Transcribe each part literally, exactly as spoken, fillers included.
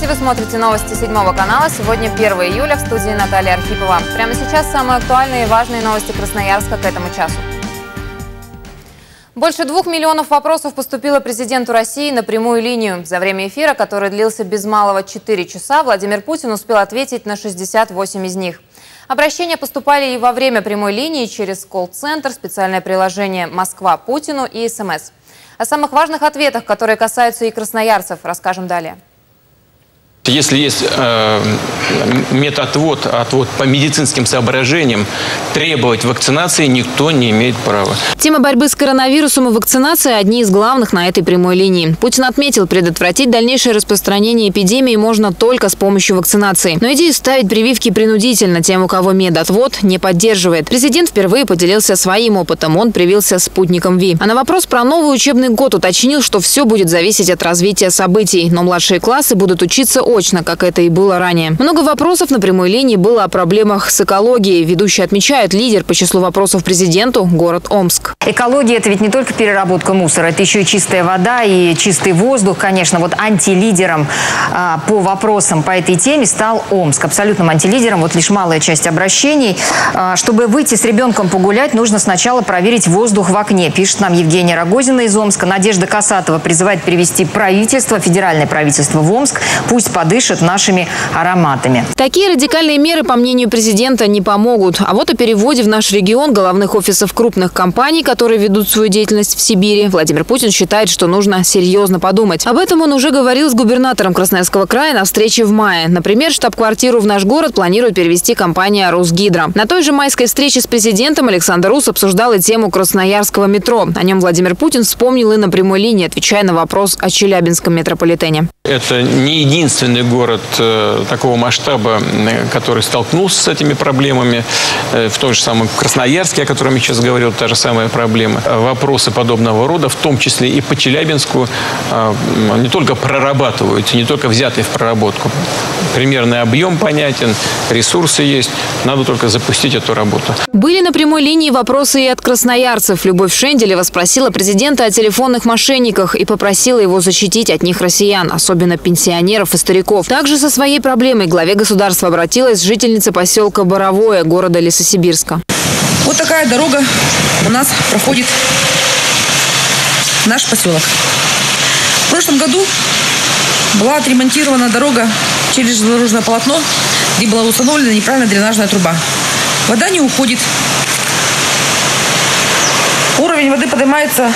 Вы смотрите новости седьмого канала. Сегодня первое июля, в студии Наталья Архипова. Прямо сейчас самые актуальные и важные новости Красноярска к этому часу. Больше двух миллионов вопросов поступило президенту России на прямую линию. За время эфира, который длился без малого четыре часа, Владимир Путин успел ответить на шестьдесят восемь из них. Обращения поступали и во время прямой линии через колл-центр, специальное приложение «Москва Путину» и СМС. О самых важных ответах, которые касаются и красноярцев, расскажем далее. Если есть э, медотвод, отвод по медицинским соображениям, требовать вакцинации никто не имеет права. Тема борьбы с коронавирусом и вакцинация – одни из главных на этой прямой линии. Путин отметил, предотвратить дальнейшее распространение эпидемии можно только с помощью вакцинации. Но идею ставить прививки принудительно тем, у кого медотвод, не поддерживает. Президент впервые поделился своим опытом. Он привился спутником Ви. А на вопрос про новый учебный год уточнил, что все будет зависеть от развития событий. Но младшие классы будут учиться очно, как это и было ранее. Много вопросов на прямой линии было о проблемах с экологией. Ведущие отмечают, лидер по числу вопросов президенту – город Омск. Экология – это ведь не только переработка мусора, это еще и чистая вода и чистый воздух. Конечно, вот антилидером а, по вопросам по этой теме стал Омск. Абсолютным антилидером. Вот лишь малая часть обращений. А, чтобы выйти с ребенком погулять, нужно сначала проверить воздух в окне, пишет нам Евгения Рогозина из Омска. Надежда Касатова призывает привести правительство, федеральное правительство в Омск. Пусть подышит нашими ароматами. Такие радикальные меры, по мнению президента, не помогут. А вот о переводе в наш регион головных офисов крупных компаний, которые ведут свою деятельность в Сибири, Владимир Путин считает, что нужно серьезно подумать. Об этом он уже говорил с губернатором Красноярского края на встрече в мае. Например, штаб-квартиру в наш город планирует перевести компания «Росгидро». На той же майской встрече с президентом Александр Рус обсуждал и тему красноярского метро. О нем Владимир Путин вспомнил и на прямой линии, отвечая на вопрос о Челябинском метрополитене. Это не единственный город э, такого масштаба, э, который столкнулся с этими проблемами. Э, в том же самом Красноярске, о котором я сейчас говорил, та же самая проблема. Вопросы подобного рода, в том числе и по Челябинску, э, не только прорабатываются, не только взяты в проработку. Примерный объем понятен, ресурсы есть. Надо только запустить эту работу. Были на прямой линии вопросы и от красноярцев. Любовь Шенделева спросила президента о телефонных мошенниках и попросила его защитить от них россиян, особенно пенсионеров и стариков. Также со своей проблемой к главе государства обратилась жительница поселка Боровое, города Лесосибирска. Вот такая дорога у нас проходит наш поселок. В прошлом году была отремонтирована дорога через железнодорожное полотно, где была установлена неправильная дренажная труба. Вода не уходит. Уровень воды поднимается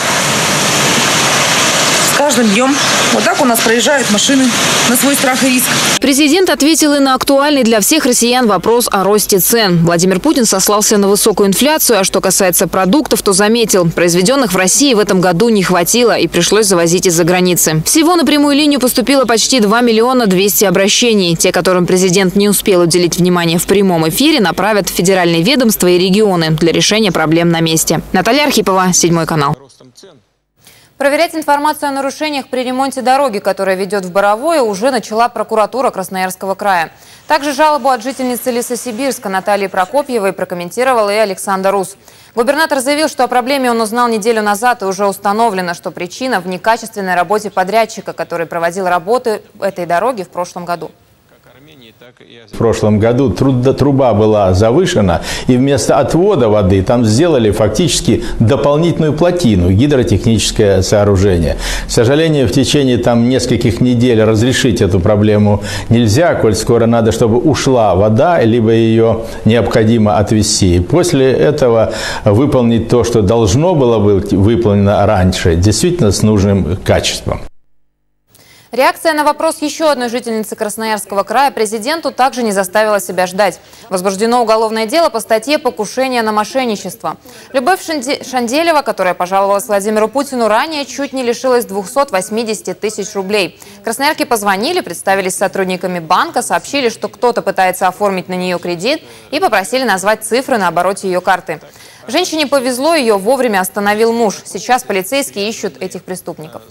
с каждым днем. Вот так у нас проезжают машины на свой страх и риск. Президент ответил и на актуальный для всех россиян вопрос о росте цен. Владимир Путин сослался на высокую инфляцию, а что касается продуктов, то заметил, произведенных в России в этом году не хватило и пришлось завозить из-за границы. Всего на прямую линию поступило почти два миллиона двести обращений. Те, которым президент не успел уделить внимание в прямом эфире, направят в федеральные ведомства и регионы для решения проблем на месте. Наталья Архипова, седьмой канал. Проверять информацию о нарушениях при ремонте дороги, которая ведет в Боровое, уже начала прокуратура Красноярского края. Также жалобу от жительницы Лесосибирска Натальи Прокопьевой прокомментировал и Александр Рус. Губернатор заявил, что о проблеме он узнал неделю назад и уже установлено, что причина в некачественной работе подрядчика, который проводил работы этой дороги в прошлом году. В прошлом году труба была завышена, и вместо отвода воды там сделали фактически дополнительную плотину, гидротехническое сооружение. К сожалению, в течение там нескольких недель разрешить эту проблему нельзя, коль скоро надо, чтобы ушла вода, либо ее необходимо отвести. После этого выполнить то, что должно было быть выполнено раньше, действительно с нужным качеством. Реакция на вопрос еще одной жительницы Красноярского края президенту также не заставила себя ждать. Возбуждено уголовное дело по статье «Покушение на мошенничество». Любовь Шенделева, которая пожаловалась Владимиру Путину ранее, чуть не лишилась двухсот восьмидесяти тысяч рублей. Красноярки позвонили, представились сотрудниками банка, сообщили, что кто-то пытается оформить на нее кредит и попросили назвать цифры на обороте ее карты. Женщине повезло, ее вовремя остановил муж. Сейчас полицейские ищут этих преступников.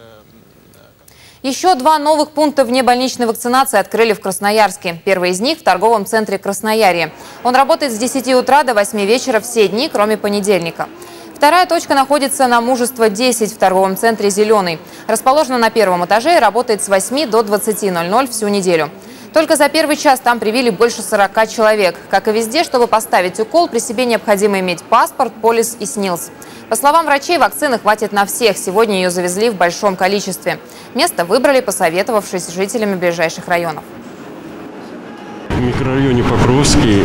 Еще два новых пункта внебольничной вакцинации открыли в Красноярске. Первый из них в торговом центре Красноярье. Он работает с десяти утра до восьми вечера все дни, кроме понедельника. Вторая точка находится на Мужество десять в торговом центре «Зеленый». Расположена на первом этаже и работает с восьми до двадцати ноль-ноль всю неделю. Только за первый час там привили больше сорока человек. Как и везде, чтобы поставить укол, при себе необходимо иметь паспорт, полис и СНИЛС. По словам врачей, вакцины хватит на всех. Сегодня ее завезли в большом количестве. Место выбрали, посоветовавшись с жителями ближайших районов. В микрорайоне Покровский,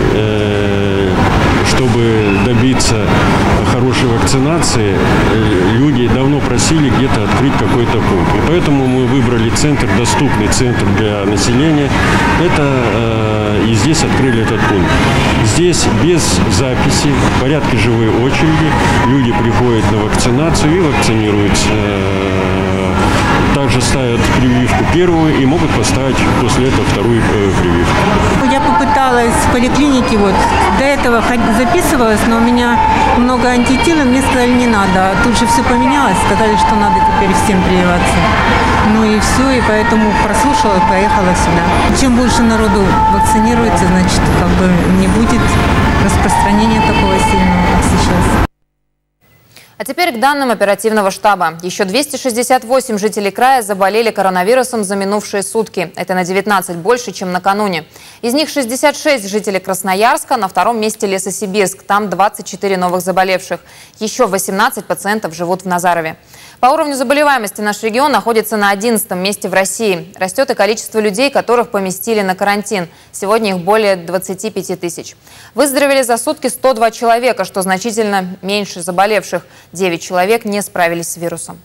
чтобы добиться хорошей вакцинации, люди давно просили где-то открыть какой-то пункт. И поэтому мы выбрали центр, доступный центр для населения. Это и здесь открыли этот пункт. Здесь без записи, в порядке живой очереди, люди приходят на вакцинацию и вакцинируются. Также ставят прививку первую и могут поставить после этого вторую прививку. Я попыталась в поликлинике, вот до этого записывалась, но у меня много антител, и мне сказали, не надо. Тут же все поменялось, сказали, что надо теперь всем прививаться. Ну и все, и поэтому прослушала и поехала сюда. Чем больше народу вакцинируется, значит, как бы не будет распространения такого сильного, как сейчас. А теперь к данным оперативного штаба. Еще двести шестьдесят восемь жителей края заболели коронавирусом за минувшие сутки. Это на девятнадцать больше, чем накануне. Из них шестьдесят шесть жителей Красноярска, на втором месте Лесосибирск. Там двадцать четыре новых заболевших. Еще восемнадцать пациентов живут в Назарове. По уровню заболеваемости наш регион находится на одиннадцатом месте в России. Растет и количество людей, которых поместили на карантин. Сегодня их более двадцати пяти тысяч. Выздоровели за сутки сто два человека, что значительно меньше заболевших. девять человек не справились с вирусом.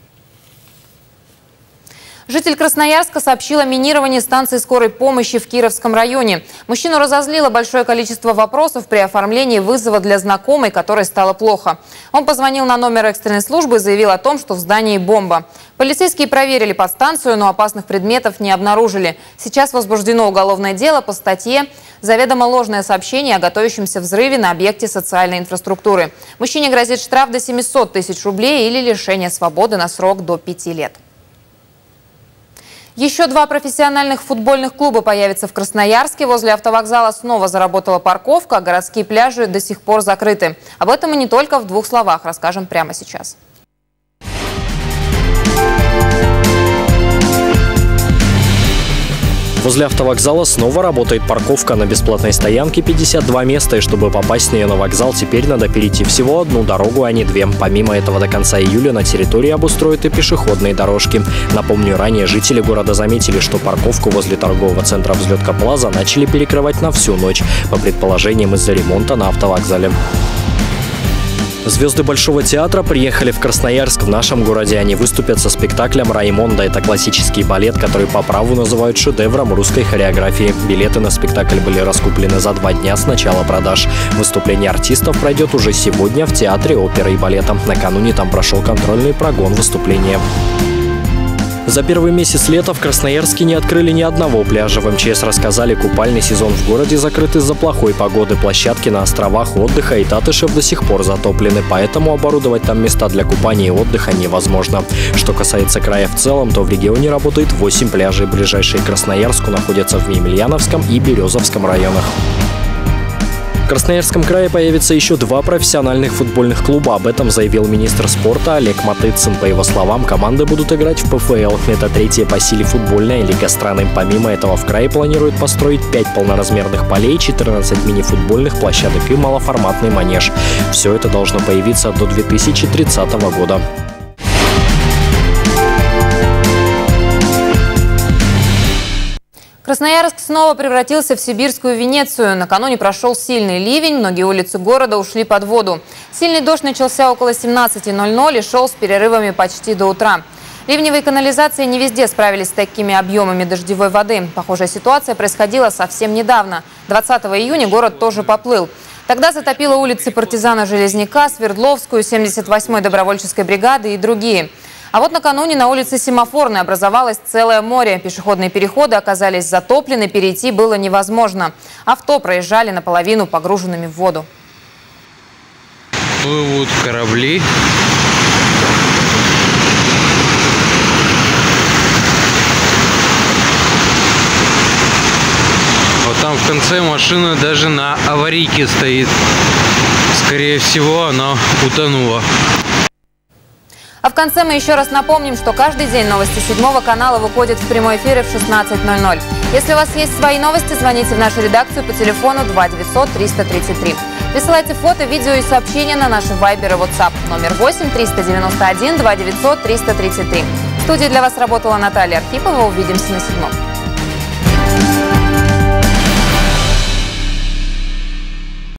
Житель Красноярска сообщил о минировании станции скорой помощи в Кировском районе. Мужчину разозлило большое количество вопросов при оформлении вызова для знакомой, которой стало плохо. Он позвонил на номер экстренной службы и заявил о том, что в здании бомба. Полицейские проверили подстанцию, но опасных предметов не обнаружили. Сейчас возбуждено уголовное дело по статье «Заведомо ложное сообщение о готовящемся взрыве на объекте социальной инфраструктуры». Мужчине грозит штраф до семисот тысяч рублей или лишение свободы на срок до пяти лет. Еще два профессиональных футбольных клуба появятся в Красноярске. Возле автовокзала снова заработала парковка, а городские пляжи до сих пор закрыты. Об этом и не только в двух словах расскажем прямо сейчас. Возле автовокзала снова работает парковка. На бесплатной стоянке пятьдесят два места, и чтобы попасть с нее на вокзал, теперь надо перейти всего одну дорогу, а не две. Помимо этого, до конца июля на территории обустроят и пешеходные дорожки. Напомню, ранее жители города заметили, что парковку возле торгового центра «Взлетка Плаза» начали перекрывать на всю ночь, по предположениям из-за ремонта на автовокзале. Звезды Большого театра приехали в Красноярск. В нашем городе они выступят со спектаклем «Раймонда». Это классический балет, который по праву называют шедевром русской хореографии. Билеты на спектакль были раскуплены за два дня с начала продаж. Выступление артистов пройдет уже сегодня в Театре оперы и балета. Накануне там прошел контрольный прогон выступления. За первый месяц лета в Красноярске не открыли ни одного пляжа. В эм че эс рассказали, купальный сезон в городе закрыт из-за плохой погоды. Площадки на островах отдыха и Татышев до сих пор затоплены, поэтому оборудовать там места для купания и отдыха невозможно. Что касается края в целом, то в регионе работает восемь пляжей. Ближайшие к Красноярску находятся в Емельяновском и Березовском районах. В Красноярском крае появится еще два профессиональных футбольных клуба. Об этом заявил министр спорта Олег Матыцын. По его словам, команды будут играть в пэ эф эл. Это третья по силе футбольная лига страны. Помимо этого, в крае планируют построить пять полноразмерных полей, четырнадцать мини-футбольных площадок и малоформатный манеж. Все это должно появиться до две тысячи тридцатого года. Красноярск снова превратился в сибирскую Венецию. Накануне прошел сильный ливень, многие улицы города ушли под воду. Сильный дождь начался около семнадцати ноль-ноль и шел с перерывами почти до утра. Ливневые канализации не везде справились с такими объемами дождевой воды. Похожая ситуация происходила совсем недавно. двадцатого июня город тоже поплыл. Тогда затопило улицы Партизана Железняка, Свердловскую, семьдесят восьмой добровольческой бригады и другие. А вот накануне на улице Семафорной образовалось целое море. Пешеходные переходы оказались затоплены, перейти было невозможно. Авто проезжали наполовину погруженными в воду. Плывут корабли. Вот там в конце машина даже на аварийке стоит. скорее всего, она утонула. А в конце мы еще раз напомним, что каждый день новости седьмого канала выходят в прямой эфире в шестнадцать ноль ноль. Если у вас есть свои новости, звоните в нашу редакцию по телефону два девятьсот триста тридцать три. Присылайте фото, видео и сообщения на наши вайбер и ватсап номер восемь триста девяносто один два девятьсот триста тридцать три. В студии для вас работала Наталья Архипова. Увидимся на седьмом.